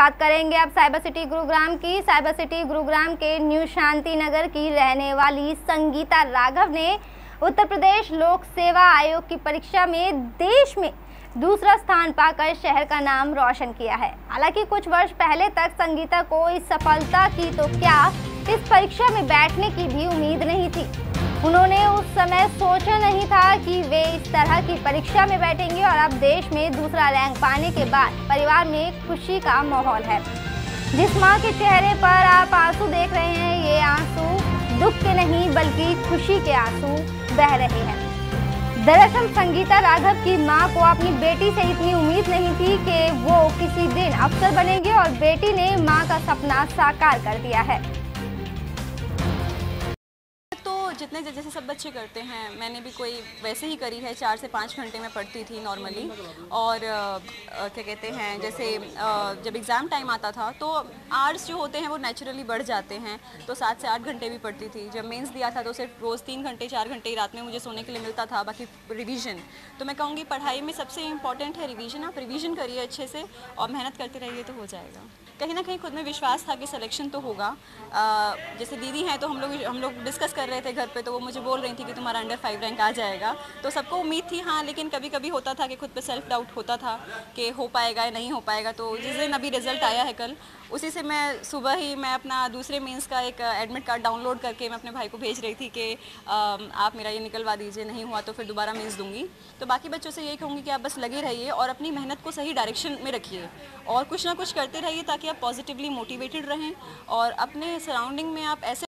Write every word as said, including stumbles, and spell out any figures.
बात करेंगे अब साइबर सिटी गुरुग्राम की। साइबर सिटी गुरुग्राम के न्यू शांति नगर की रहने वाली संगीता राघव ने उत्तर प्रदेश लोक सेवा आयोग की परीक्षा में देश में दूसरा स्थान पाकर शहर का नाम रोशन किया है। हालांकि कुछ वर्ष पहले तक संगीता को इस सफलता की तो क्या इस परीक्षा में बैठने की भी उम्मीद नहीं थी। उन्होंने उस समय सोचा नहीं था कि वे इस तरह की परीक्षा में बैठेंगे और अब देश में दूसरा रैंक पाने के बाद परिवार में खुशी का माहौल है। जिस मां के चेहरे पर आप आंसू देख रहे हैं, ये आंसू दुख के नहीं बल्कि खुशी के आंसू बह रहे हैं। दरअसल संगीता राघव की मां को अपनी बेटी से इतनी उम्मीद नहीं थी कि वो किसी दिन अफसर बनेगी और बेटी ने मां का सपना साकार कर दिया है। जितने जैसे सब बच्चे करते हैं, मैंने भी कोई वैसे ही करी है। चार से पाँच घंटे में पढ़ती थी नॉर्मली, और आ, क्या कहते हैं, जैसे आ, जब एग्ज़ाम टाइम आता था तो आवर्स जो होते हैं वो नेचुरली बढ़ जाते हैं, तो सात से आठ घंटे भी पढ़ती थी। जब मेंस दिया था तो सिर्फ रोज़ तीन घंटे चार घंटे ही रात में मुझे सोने के लिए मिलता था, बाकी रिवीजन। तो मैं कहूँगी पढ़ाई में सबसे इम्पॉर्टेंट है रिवीजन। आप रिवीजन करिए अच्छे से और मेहनत करते रहिए तो हो जाएगा। कहीं ना कहीं खुद में विश्वास था कि सिलेक्शन तो होगा। आ, जैसे दीदी हैं तो हम लोग हम लोग डिस्कस कर रहे थे घर पे, तो वो मुझे बोल रही थी कि तुम्हारा अंडर फाइव रैंक आ जाएगा। तो सबको उम्मीद थी, हाँ, लेकिन कभी कभी होता था कि खुद पे सेल्फ डाउट होता था कि हो पाएगा या नहीं हो पाएगा। तो जिस दिन अभी रिजल्ट आया है कल, उसी से मैं सुबह ही मैं अपना दूसरे मीन्स का एक एडमिट कार्ड डाउनलोड करके मैं अपने भाई को भेज रही थी कि आप मेरा ये निकलवा दीजिए, नहीं हुआ तो फिर दोबारा मीन्स दूंगी। तो बाकी बच्चों से यही कहूँगी कि आप बस लगे रहिए और अपनी मेहनत को सही डायरेक्शन में रखिए और कुछ ना कुछ करते रहिए ताकि आप पॉजिटिवली मोटिवेटेड रहें और अपने सराउंडिंग में आप ऐसे